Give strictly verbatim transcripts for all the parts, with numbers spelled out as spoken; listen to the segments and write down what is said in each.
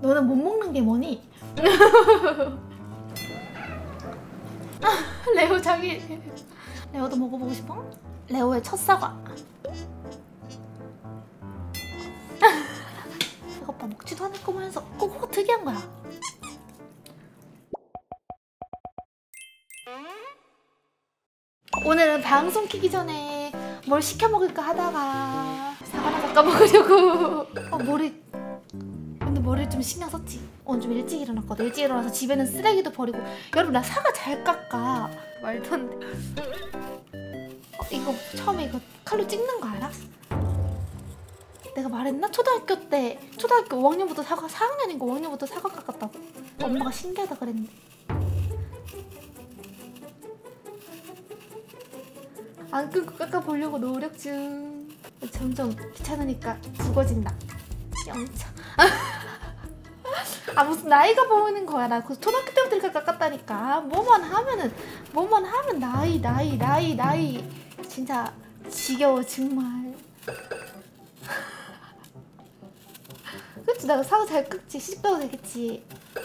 너는 못 먹는 게 뭐니? 레오 자기 레오도 먹어보고 싶어? 레오의 첫 사과. 이것 봐, 먹지도 않을 거면서 코코가 특이한 거야. 오늘은 방송 키기 전에 뭘 시켜 먹을까 하다가 사과나 깎아 먹으려고. 어, 머리 근데 머리를 좀 신경 썼지. 오늘 좀 일찍 일어났거든. 일찍 일어나서 집에는 쓰레기도 버리고. 여러분, 나 사과 잘 깎아. 말도 안 돼. 어, 이거 처음에 이거 칼로 찍는 거 알아? 내가 말했나? 초등학교 때 초등학교 오 학년부터 사과, 사 학년인가 오 학년부터 사과 깎았다고. 엄마가 신기하다 그랬는데. 안 끊고 깎아보려고 노력 중. 점점 귀찮으니까 죽어진다. 영차. 아, 무슨 나이가 보이는 거야. 나 초등학교 때부터 이렇게 깎았다니까. 뭐만 하면은 뭐만 하면 나이 나이 나이 나이. 진짜 지겨워 정말. 그치, 내가 사과 잘 깎지. 시집가도 되겠지.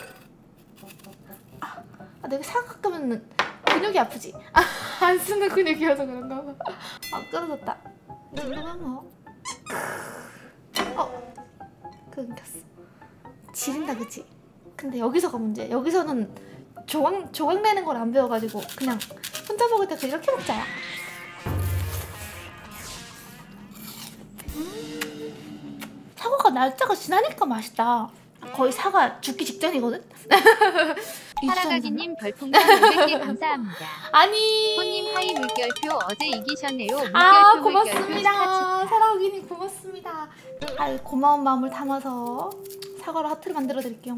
아, 아, 내가 사과 깎으면 근육이 아프지. 아, 안 쓰는 근육이어서 그런가 봐. 아, 끊어졌다. 궁금한 거. 어, 끊겼어. 지린다, 그치? 근데 여기서가 문제. 여기서는 조각, 조각 내는 걸 안 배워가지고 그냥 혼자 먹을 때 이렇게 먹자야. 음, 사과가 날짜가 지나니까 맛있다. 거의 사과 죽기 직전이거든? 살아가기님 별풍선 오백 개 감사합니다. 아니. 호님 하이 물결표 어제 이기셨네요. 물결표 아, 물결표 고맙습니다. 살아가기님 고맙습니다. 아이, 고마운 마음을 담아서 사과로 하트를 만들어 드릴게요.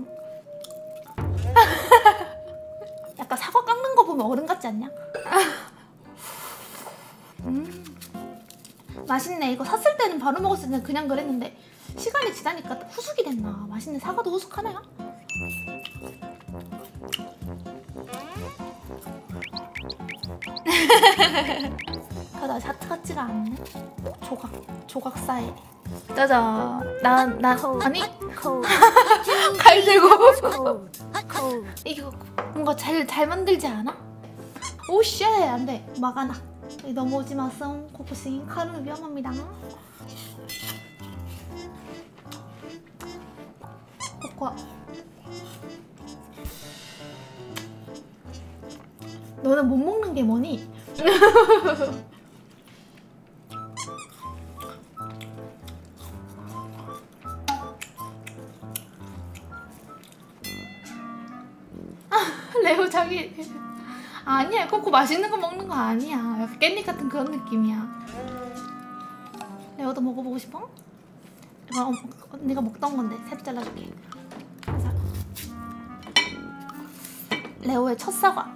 약간 사과 깎는 거 보면 어른 같지 않냐? 음, 맛있네. 이거 샀을 때는 바로 먹었을 때는 그냥 그랬는데 시간이 지나니까 후숙이 됐나? 맛있네. 사과도 후숙하나요? 그러다 하트 같지가 않네. 조각, 조각사에. 짜잔. 난, 난, 아니? 칼 들고. 이거 뭔가 잘, 잘 만들지 않아? 오, 쉣! 안 돼. 막아놔. 넘어오지 마셈. 코코싱. 칼은 위험합니다. 코코아. 너는 못 먹는 게 뭐니? 아, 레오 자기. 아니야, 코코 맛있는 거 먹는 거 아니야. 약간 깻잎 같은 그런 느낌이야. 레오도 먹어보고 싶어? 이거 어, 언니가 먹던 건데 셋 잘라줄게. 자. 레오의 첫 사과.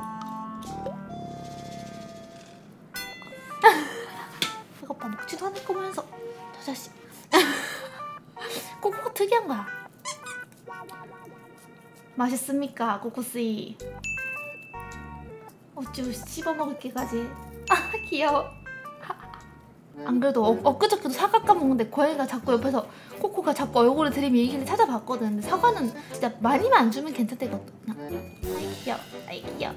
이것 봐, 먹지도 않을 거면서 저 자식. 코코가 특이한 거야. 맛있습니까, 코코씨? 어쭈, 씹어먹을 게까지. 아, 귀여워. 안 그래도 어, 엊그저께도 사과 까먹는데 고양이가 자꾸 옆에서 코코가 자꾸 얼굴을 들이밀 얘기를 찾아봤거든. 근데 사과는 진짜 많이만 안 주면 괜찮대거든. 아이 귀여워. 아이 귀여워.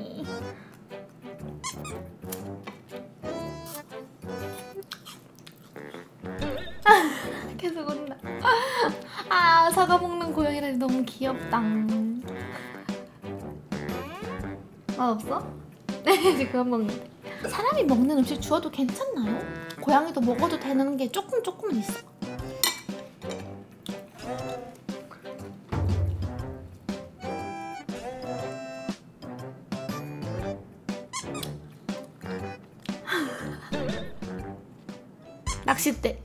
계속 온다. 아, 사과 먹는 고양이라니 너무 귀엽다. 맛없어? 네, 이제 그만 먹는데. 사람이 먹는 음식 주어도 괜찮나요? 고양이도 먹어도 되는 게 조금 조금은 있어. 낚싯대.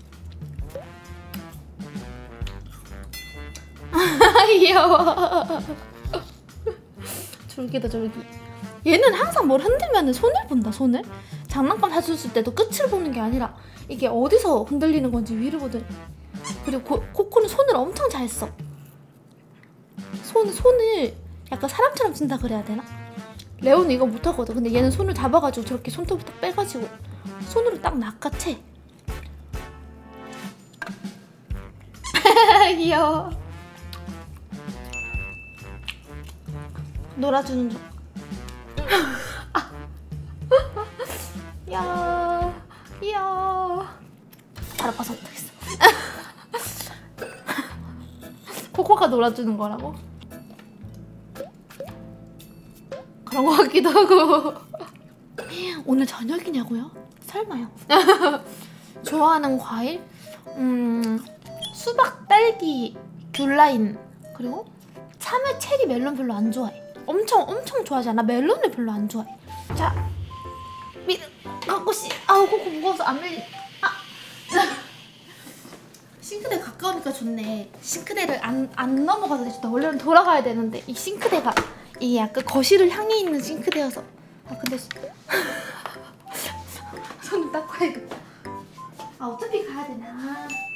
귀여워. 졸기다 졸기. 얘는 항상 뭘 흔들면 손을 본다. 손을. 장난감 사줬을 때도 끝을 보는 게 아니라 이게 어디서 흔들리는 건지 위를 보든. 그리고 고, 코코는 손을 엄청 잘 써. 손, 손을 약간 사람처럼 쓴다 그래야 되나? 레오는 이거 못하거든. 근데 얘는 손을 잡아가지고 저렇게 손톱부터 빼가지고 손으로 딱 낚아채. 귀여워. 놀아주는 중. 아. 야, 이야. 바로 벗어 못하겠어. 코코가 놀아주는 거라고? 그런 거 같기도 하고. 오늘 저녁이냐고요? 설마요. 좋아하는 과일? 음, 수박, 딸기, 귤라인, 그리고 참외, 체리, 멜론 별로 안 좋아해. 엄청 엄청 좋아하지 않아? 멜론을 별로 안 좋아해. 자, 미 갖고 씨, 아우 코코 무거워서 안 밀리. 아, 싱크대 가까우니까 좋네. 싱크대를 안 안 넘어가도 되겠다. 원래는 돌아가야 되는데 이 싱크대가 이게 약간 거실을 향해 있는 싱크대여서. 아 근데 손을 닦아야겠다. 아 어차피 가야 되나.